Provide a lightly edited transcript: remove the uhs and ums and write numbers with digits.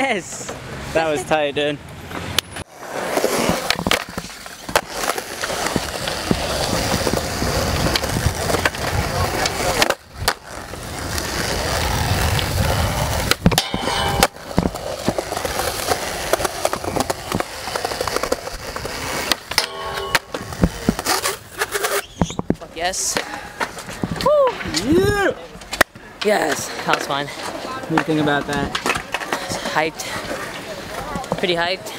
Yes! That was tight, dude. Yes. Woo! Yeah! Yes, that was fun. What do you think about that? Hyped. Pretty hyped.